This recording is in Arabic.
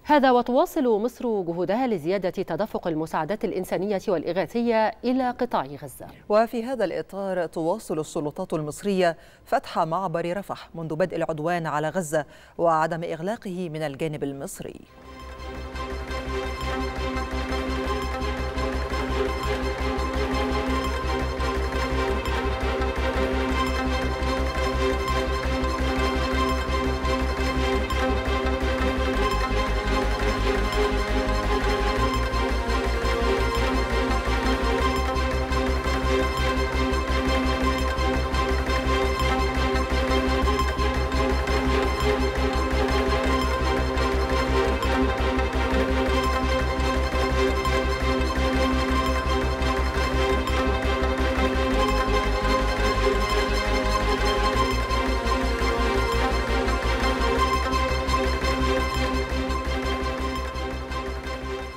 هذا وتواصل مصر جهودها لزيادة تدفق المساعدات الإنسانية والإغاثية إلى قطاع غزة. وفي هذا الإطار تواصل السلطات المصرية فتح معبر رفح منذ بدء العدوان على غزة وعدم إغلاقه من الجانب المصري.